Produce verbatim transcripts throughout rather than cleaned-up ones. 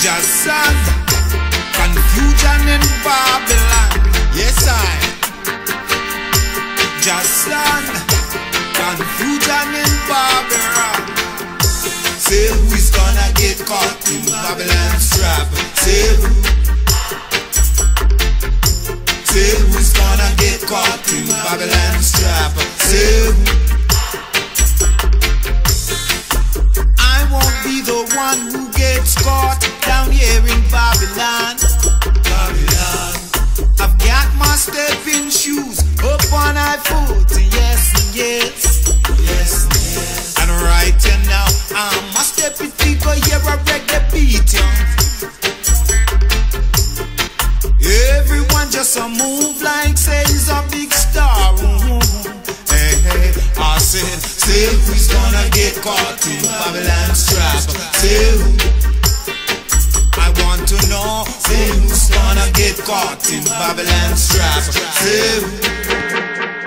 Jason, confusion in Babylon. Yes, I. Jason, confusion in Babylon. Say who's gonna get caught in Babylon's trap? Say who? Say who's gonna get caught in Babylon's trap? Say who? I won't be the one who gets caught down here in Babylon. Babylon. I've got my stepping shoes up on my foot. Yes, yes, yes, yes. And right here now, I'm a stepping feet go hear a reggae beat. Everyone just a move like say he's a big star. Hey, hey, I said, say who's gonna get caught in Babylon's trap? Say who? I want to know, say who's gonna get caught in Babylon's trap? Say who?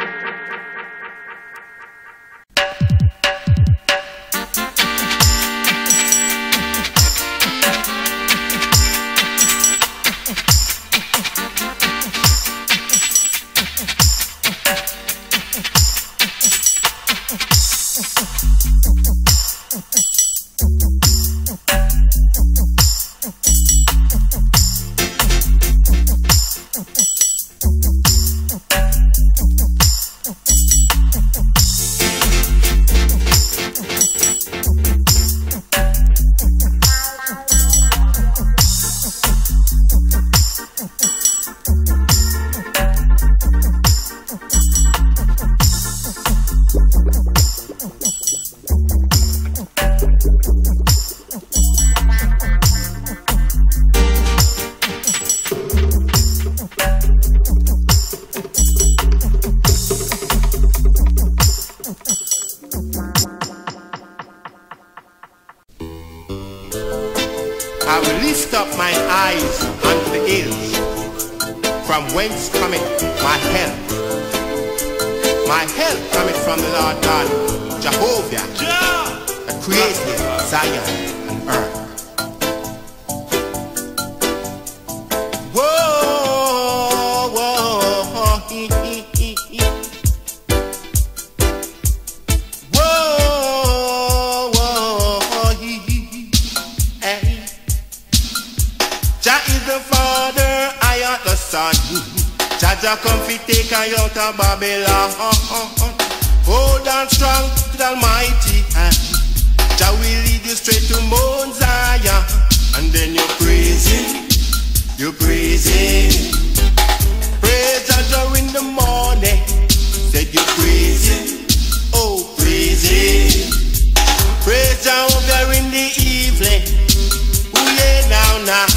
I will lift up mine eyes unto the hills, from whence cometh my help. My help cometh from the Lord God, Jehovah, that created Zion and earth. Whoa, whoa, he, he, he, he. Whoa, whoa, he, he, hey. Jah is the Father, I am the Son. Jah Jah come fi take I out of Babylon. Hold on strong to the Almighty hand. Jah will lead you straight to Mount Zion, and then you praise Him, you praise Him. Praise Jah Jah in the morning, said you praise Him, oh praise Him. Praise Jah over there in the evening, oh yeah now now.